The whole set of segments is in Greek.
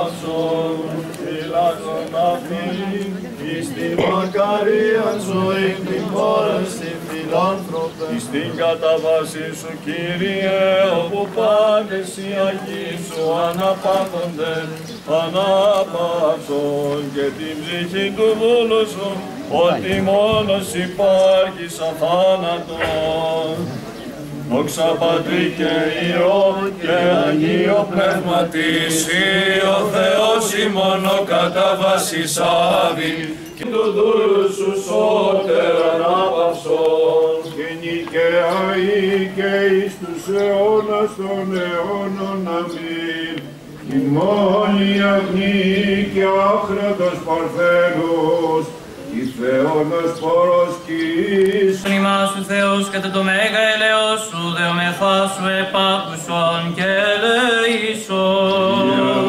αναπαύσον, φυλάκων αυτήν, εις την μακαρίαν ζωή την χώρα στην φιλάνθρωπε, εις την καταβάση σου Κύριε, όπου πάντες οι Αγίοι σου αναπαύονται, αναπαύσον και την ψυχή του δούλου σου, ότι μόνος υπάρχεις αθάνατον. Δόξα Πατρί και Υιό και Αγίο Πνεύματις, ο Θεός ημών ο καταβάσης άβη, και του δούλου σου σώτερ ανάπαυσον. Και νικαίοι και εις τους αιώνας των αιώνων αμήν. Ημών η αγνή και άχραντος Παρθένος, η Θεόνος πороσκής. Ημάς σου Θεός κατά το μέγα ελεός σου, δεομεθά σου επάκουσον και ελεήσον.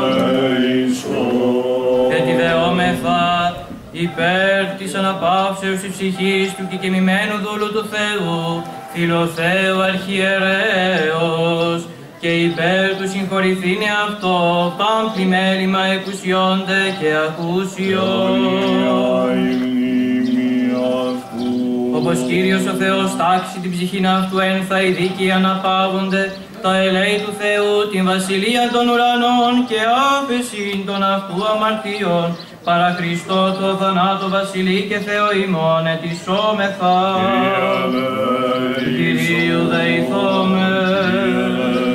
Και τη δεόμεθα υπέρ της αναπαύσεως της ψυχής του κεκοιμημένου δούλου του Θεού, Φιλοθέου Αρχιερέως, και υπέρ του συγχωρηθήνε αυτό, παν πλημέλημα εκουσιώνται και ακούσιον. Όπως Κύριος ο Θεός τάξει την ψυχήν αυτού ένθα οι δίκαιοι αναπαύονται, τα ελέη του Θεού, την βασιλεία των ουρανών και άφεσιν των αυτού αμαρτίων, παρά Χριστό το θανάτο βασιλεί και Θεό ημών ετισόμεθα. Κυρίου δεηθόμεν.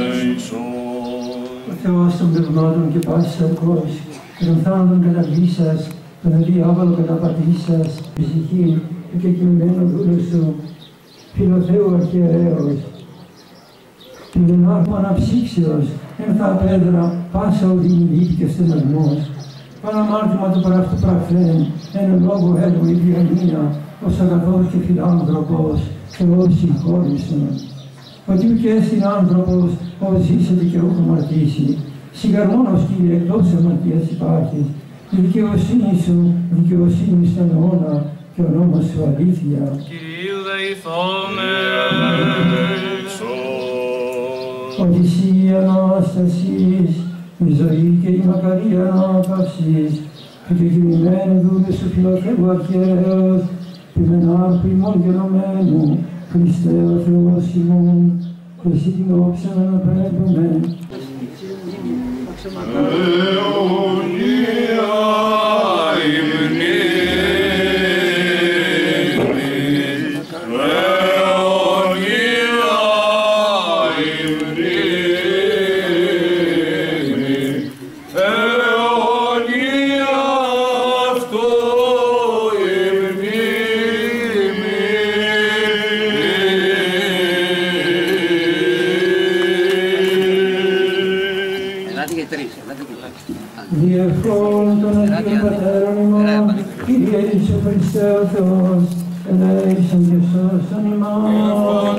Ο Θεός των πνευμάτων και πάσης αρκός, και των θάνατων καταβλήσας, τον διάβολο καταπατήσας, ψυχή του κεκοιμημένου δούλου σου, Φιλοθέου Αρχιερέως, του Γενάρχου αναψύξεως, εν θα απέδρα πάσα οδύνη λύπη και στεναγμός, παραμάρτημα του πρακτού πραχθέν, εν λόγω έργου η διανία, ως αγαθός και φιλάνθρωπος, Θεός συγχώρησον. Ότι ουκ έστιν άνθρωπος, ως είσαι δικαιούχο αμαρτήσει, σιγαρμόνος Κύριε εκτός αμαρτίας υπάρχεις, η δικαιοσύνη σου, δικαιοσύνη στον αιώνα, και ο νόμος σου αλήθεια. Κυρίου δεηθόμεν. Ότι εσύ η Ανάστασης, η ζωή και η μακαρή ανάπαυσης, του κεκοιμημένου δούλου σου Φιλοθέου Αρχιερέως, του Μενάρχου ημών γενομένου, Χριστέ ο Θεός ημών, και εσύ την όψα να αναπρέπουμε. Διευχών των Αγίων Πατέρων ημών, Κύριε Ιησού Χριστέ ο Θεός, ελέησον και σώσον ημών.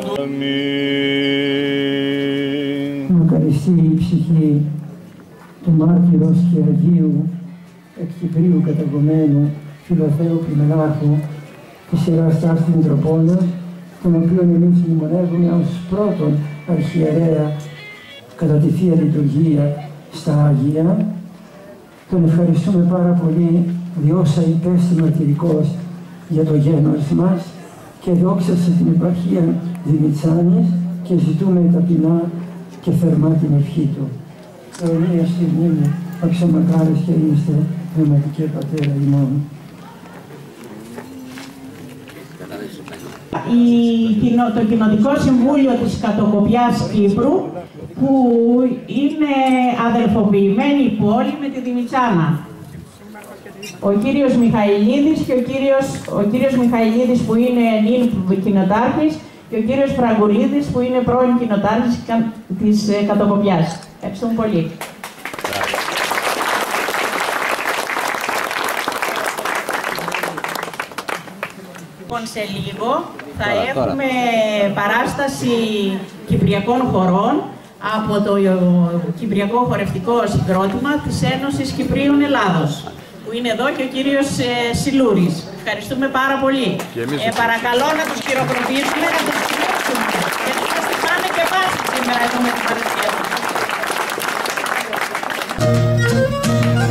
Μακαριστεί η ψυχή του μάρτυρος και Αγίου εκ Κυπρίου καταγωμένου Φιλοθέου Πλημελάρχου της Ιεράς Ταύτης Μητροπόλεως, τον οποίον εμείς μνημονεύουμε ως πρώτον αρχιερέα κατά τη Θεία Λειτουργία στα Αγία. Τον ευχαριστούμε πάρα πολύ διόσα υπέστη μαρτυρικός για το γένος μας και δόξασε την επαρχία Δημητσάνης και ζητούμε ταπεινά και θερμά την ευχή του. Αιωνία στη μνήμη, αξιομακάρες και είστε, πνευματικέ Πατέρα ημών. Το Κοινοτικό Συμβούλιο της Κατοκοπιάς Κύπρου, που είναι αδελφοποιημένη πόλη με τη Δημητσάνα. Ο κύριος Μιχαηλίδης και ο κύριος Μιχαηλίδης που είναι νυν κοινοτάρχης και ο κύριος Φραγκουλίδης που είναι πρώην κοινοτάρχης της Κατοκοπιάς. Ευχαριστούμε πολύ. Λοιπόν, σε λίγο θα έχουμε παράσταση κυπριακών χορών από το Κυπριακό Χορευτικό Συγκρότημα της Ένωσης Κυπρίων Ελλάδος, που είναι εδώ και ο κύριος Σιλούρης. Ευχαριστούμε πάρα πολύ. Παρακαλώ να τους χειροκροτήσουμε, να τους χειροκροτήσουμε, γιατί θα στυπάνε και πάση σήμερα εδώ με την παρουσία τους.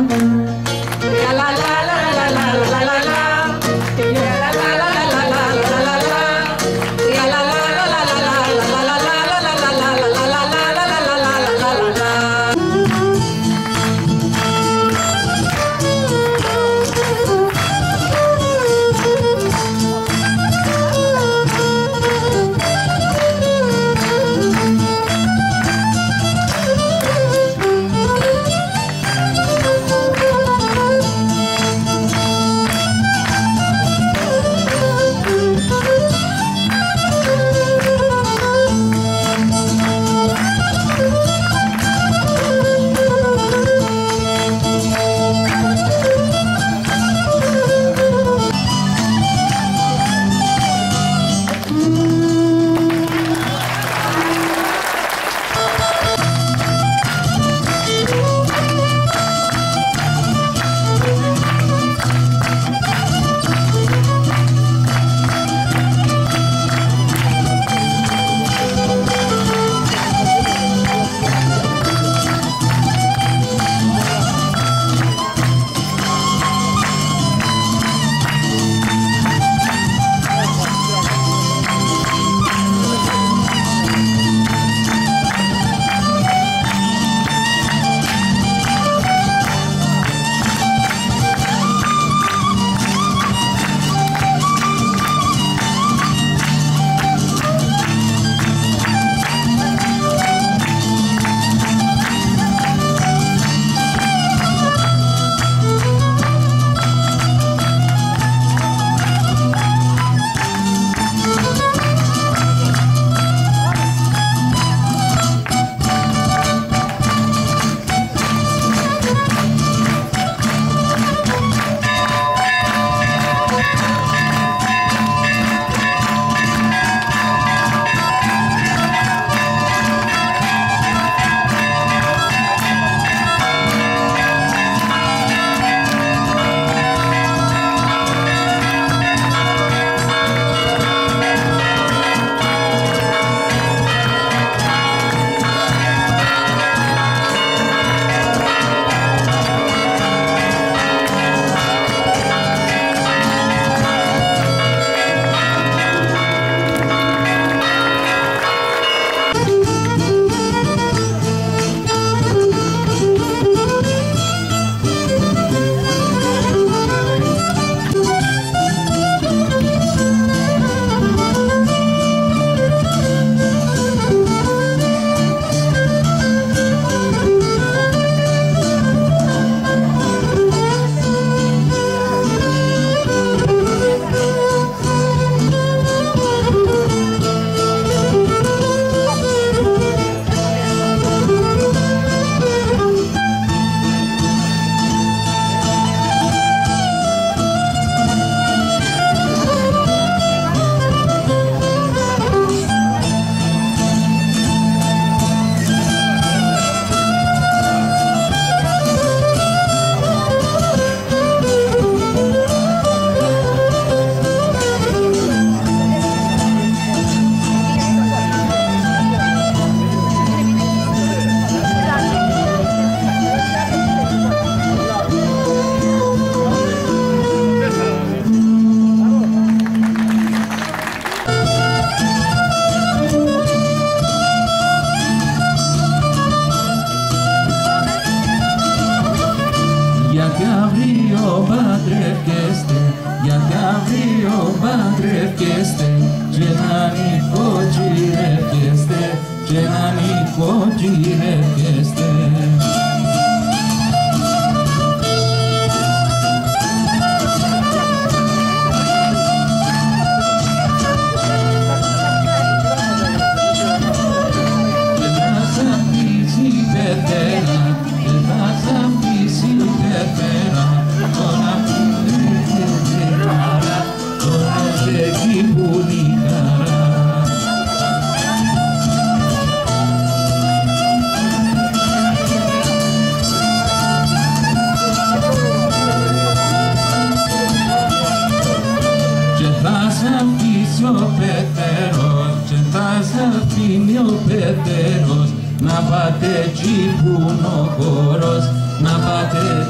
Να πάτε εκεί που είναι ο χώρος, να πάτε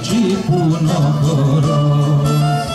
εκεί που είναι ο χορός.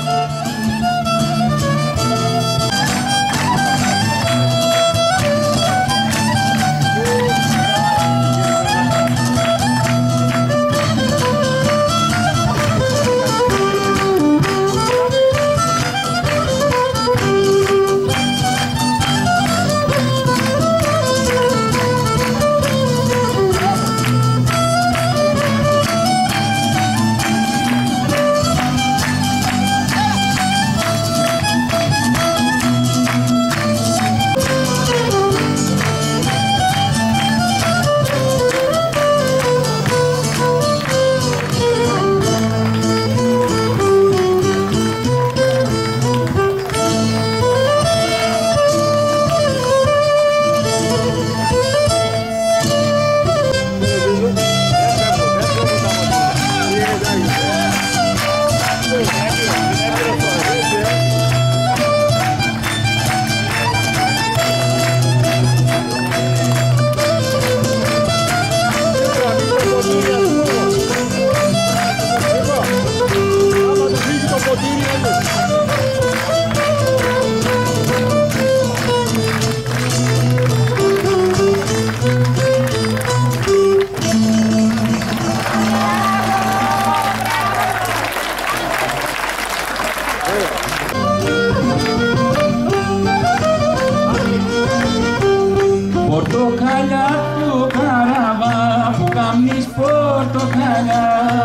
Πορτοκαλιά του καραβά που καμνείς πορτοκαλιά.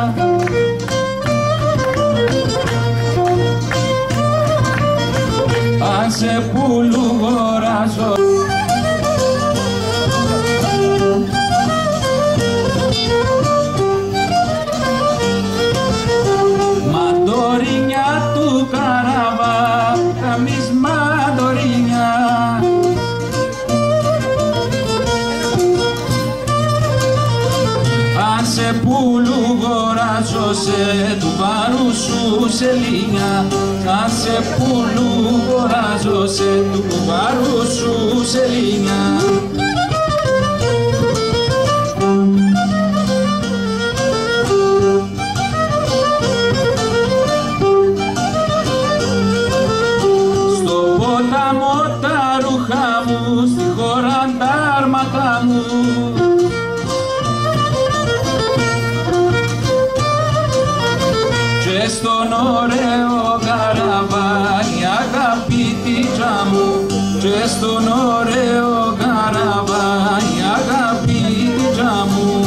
Αν σε πουλου γοράζω μαντορίνια του καραβά, καμνείς μαντορίνια. Σε πουλου γοράζω σε του βάρου σου σελήνια. Αν σε πουλου γοράζω σε του βάρου σου σελήνια. Στο ποταμό τα ρούχα μου, στη χώρα τα άρματα μου. Και στον ωραίο καραβάνι αγαπητίτσα μου, και στον ωραίο καραβάνι αγαπητίτσα μου.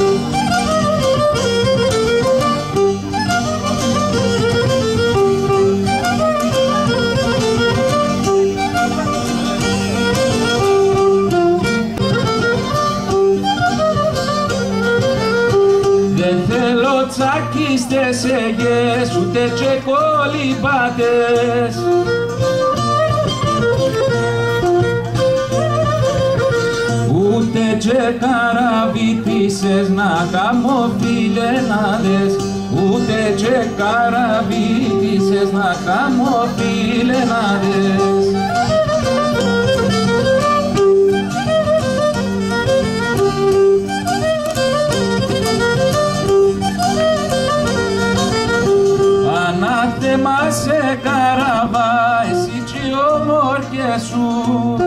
Δεν θέλω τσακίστες αιγές, ούτε και κολυμπάτες. Ούτε και καραβίτισες να κάνω φιλενάδες. Ούτε και καραβίτισες να κάνω φιλενάδες. Ανάθεμα σε καραβά, εσύ κι οι ομόρφιες σου.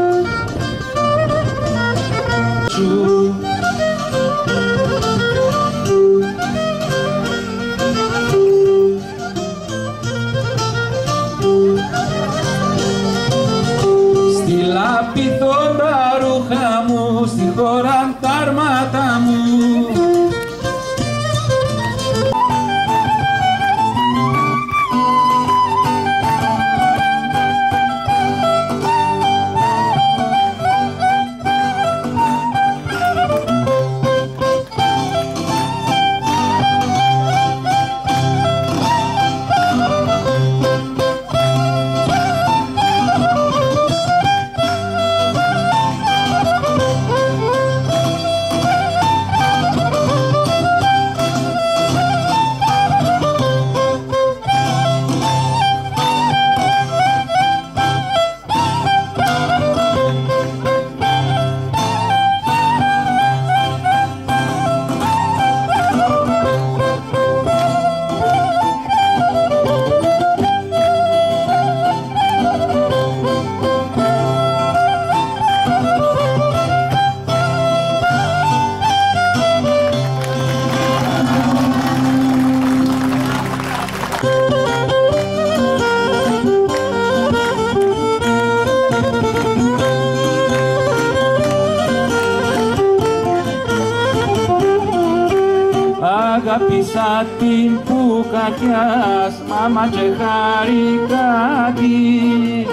Αγάπησα την που κακιάς, μάμα και χάρηκα της.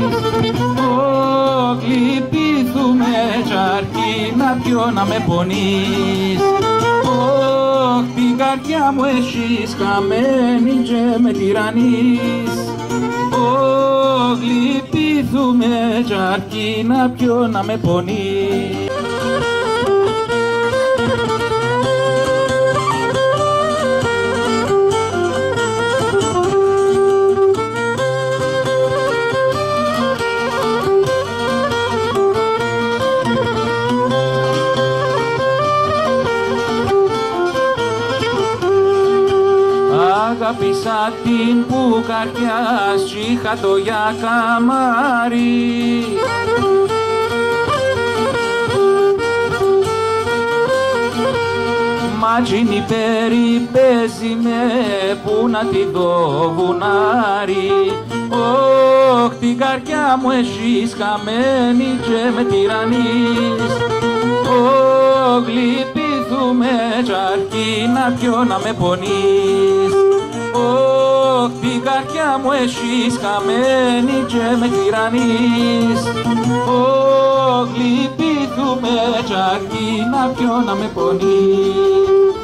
Λυπήθουμε κι αρκεί να πιω να με πονείς. Την καρδιά μου έχεις χαμένη και με τυραννείς. Λυπήθουμε κι αρκεί να πιω να με πονείς. Αγάπησα την που καρδιάς κι είχα το για καμάρι. Μα τζίνι περιπέζει με που να τη δω βουνάρι. Ωχ, την καρδιά μου έχεις χαμένη και με τυραννείς. Ωχ, λυπηθούμε κι αρκεί να πιω να με πονείς. Ωχ, την καρδιά μου έχεις χαμένη και με τυραννείς. Ωχ, λυπηθούμε κι αρκεί να πιω να με πονείς.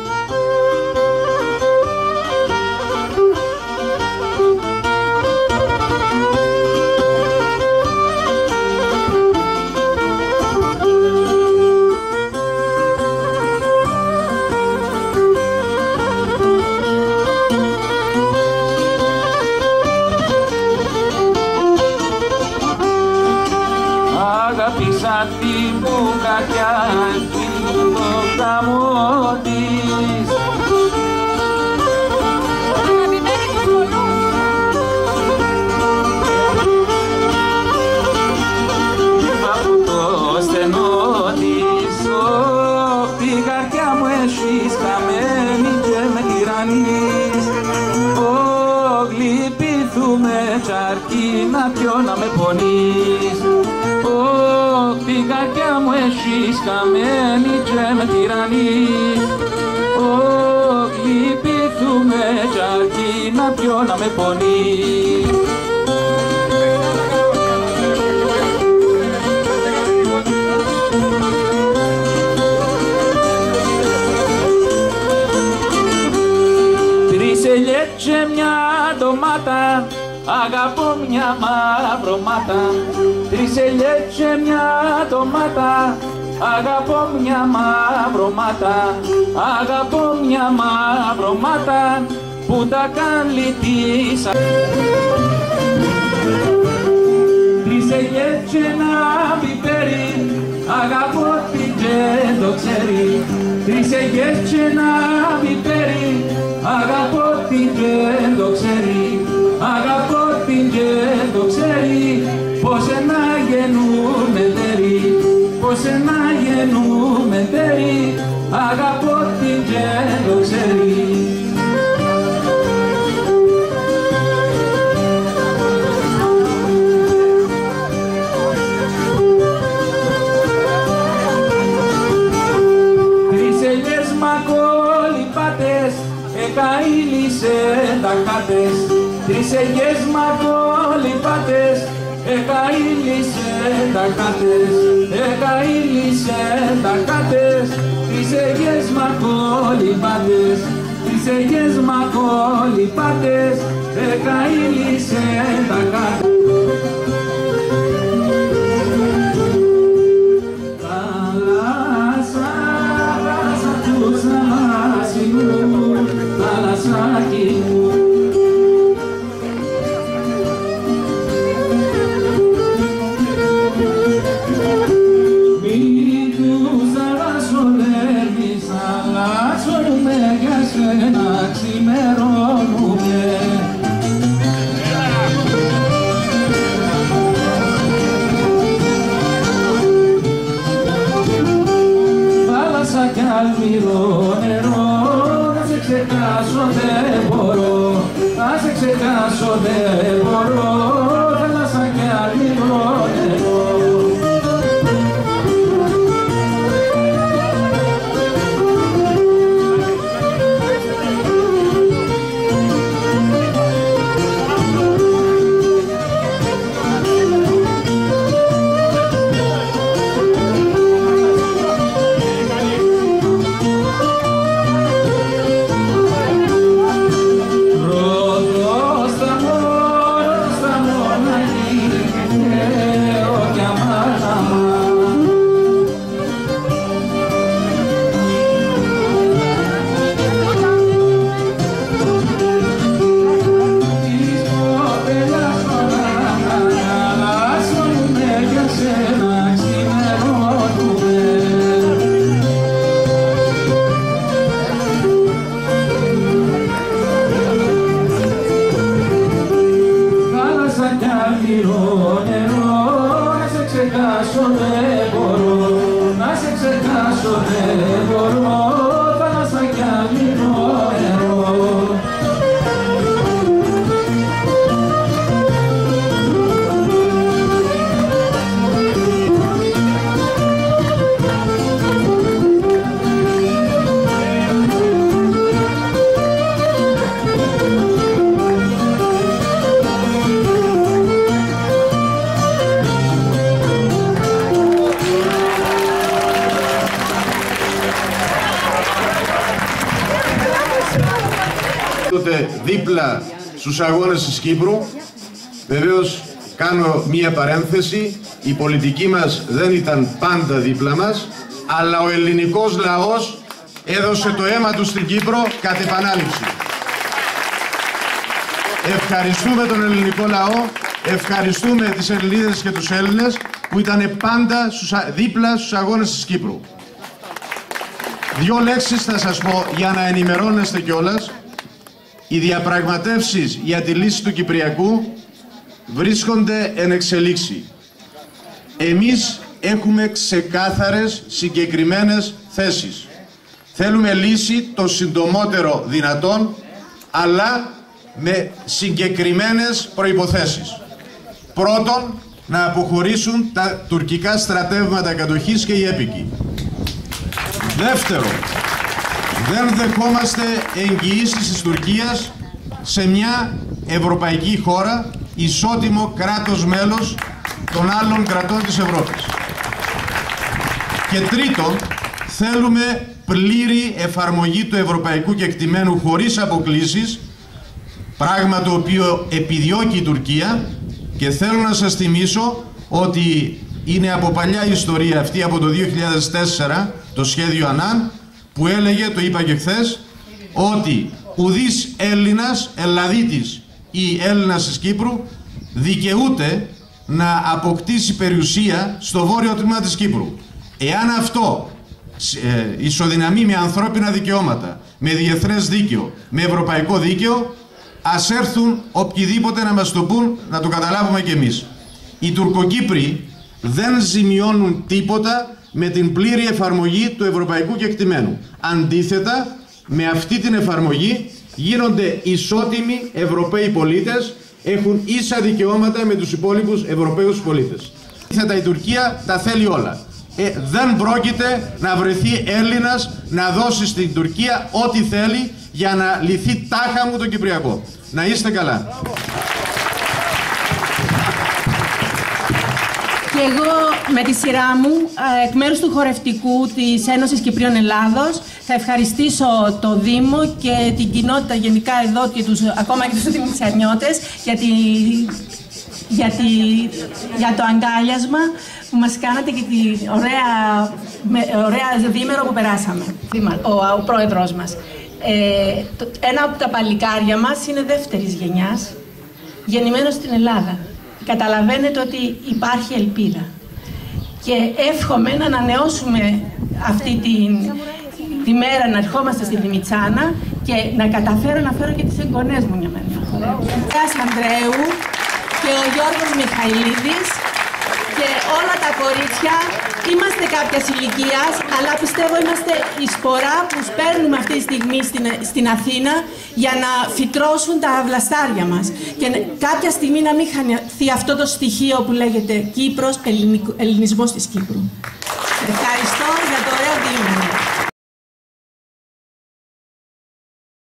Αγάπησα την που κακιάς κι το γάμο της. Είπα από το στενό της. Ωχ, την καρδιά μου έχεις χαμένη και με τυραννείς. Ωχ, λυπηθούμε κι αρκεί να πιω να με πονείς. Ωχ, την καρδιά μου έχεις χαμένη και με τυραννείς. Ωχ, λυπηθούμε κι αρκεί να πιω να με πονείς. Τρεις ελιές και μια ντομάτα, αγαπώ μια μαυρομάτα. Τρεις ελιές και μια ντομάτα, αγαπώ μια μαυρομάτα. Αγαπώ μια μαυρομάτα που τα κάνει της. Τρεις ελιές και ένα πιπέρι, αγαπώ την και το ξέρει. Τρεις ελιές και ένα πιπέρι, αγαπώ την και το ξέρει. Αγαπώ την και το ξέρει, πως να γεννούμε τέρι, πως να γεννούμε τέρι, αγαπώ την και το ξέρει. Τρεις ελιές μακολιπάτες, εκαήλυσε τα χάτες. Τρεις ελιές μακολιπάτες, εκαήλυσε τα χάτες. Εκαήλυσε τα χάτες. Τρεις ελιές μακολιπάτες, τρεις ελιές μακολιπάτες, εκαήλυσε τα χάτες. Θάλασσα, θάλασσα του θαλάσσινου, θάλασσάκι μου. Να ξημερώνουμε. Θάλασσα κι αλμυρό νερό, να σε ξεχάσω δεν μπορώ, να σε ξεχάσω δεν μπορώ. Θάλασσα κι αλμυρό νερό. δίπλα στους αγώνες της Κύπρου. Βεβαίως κάνω μία παρένθεση, η πολιτική μας δεν ήταν πάντα δίπλα μας, αλλά ο ελληνικός λαός έδωσε το αίμα του στην Κύπρο κατ' επανάληψη. Ευχαριστούμε τον ελληνικό λαό, ευχαριστούμε τις Ελληνίδες και τους Έλληνες που ήταν πάντα δίπλα στους αγώνες της Κύπρου. Δύο λέξεις θα σας πω για να ενημερώνεστε κιόλας. Οι διαπραγματεύσεις για τη λύση του Κυπριακού βρίσκονται εν εξελίξη. Εμείς έχουμε ξεκάθαρες, συγκεκριμένες θέσεις. Θέλουμε λύση το συντομότερο δυνατόν, αλλά με συγκεκριμένες προϋποθέσεις. Πρώτον, να αποχωρήσουν τα τουρκικά στρατεύματα κατοχής και οι έπικοι. Δεύτερον, δεν δεχόμαστε εγγυήσεις της Τουρκίας σε μια ευρωπαϊκή χώρα, ισότιμο κράτος μέλος των άλλων κρατών της Ευρώπης. Και τρίτον, θέλουμε πλήρη εφαρμογή του ευρωπαϊκού κεκτημένου χωρίς αποκλίσεις, πράγμα το οποίο επιδιώκει η Τουρκία, και θέλω να σας θυμίσω ότι είναι από παλιά ιστορία αυτή, από το 2004, το σχέδιο Ανάν, που έλεγε, το είπα και χθες, ότι ουδής Έλληνας, Ελλαδίτης ή Έλληνας της Κύπρου δικαιούται να αποκτήσει περιουσία στο βόρειο τμήμα της Κύπρου. Εάν αυτό ισοδυναμεί με ανθρώπινα δικαιώματα, με διεθνές δίκαιο, με ευρωπαϊκό δίκαιο, ας έρθουν οποιοδήποτε να μας το πούν, να το καταλάβουμε κι εμείς. Οι Τουρκοκύπροι δεν ζημιώνουν τίποτα με την πλήρη εφαρμογή του ευρωπαϊκού κεκτημένου. Αντίθετα, με αυτή την εφαρμογή γίνονται ισότιμοι Ευρωπαίοι πολίτες, έχουν ίσα δικαιώματα με τους υπόλοιπους Ευρωπαίους πολίτες. Αντίθετα, η Τουρκία τα θέλει όλα. Δεν πρόκειται να βρεθεί Έλληνας να δώσει στην Τουρκία ό,τι θέλει για να λυθεί τάχα μου το Κυπριακό. Να είστε καλά. Και εγώ με τη σειρά μου, εκ μέρους του χορευτικού της Ένωσης Κυπρίων Ελλάδος, θα ευχαριστήσω το Δήμο και την κοινότητα γενικά εδώ και ακόμα και τους δημητσιανιώτες για το αγκάλιασμα που μας κάνατε και την ωραία διήμερο που περάσαμε. Ο πρόεδρος μας. Ένα από τα παλικάρια μας είναι δεύτερης γενιάς, γεννημένο στην Ελλάδα. Καταλαβαίνετε ότι υπάρχει ελπίδα. Και εύχομαι να ανανεώσουμε αυτή τη μέρα, να ερχόμαστε στη Δημητσάνα και να καταφέρω να φέρω και τις εγγονές μου μια μέρα. Ο Ανδρέου και ο Γιώργος Μιχαηλίδης και όλα τα κορίτσια είμαστε κάποιας ηλικίας, αλλά πιστεύω είμαστε η σπορά που σπέρνουμε αυτή τη στιγμή στην Αθήνα για να φυτρώσουν τα βλαστάρια μας. Και κάποια στιγμή να μην χαθεί αυτό το στοιχείο που λέγεται Κύπρος, ελληνισμός της Κύπρου. Ευχαριστώ.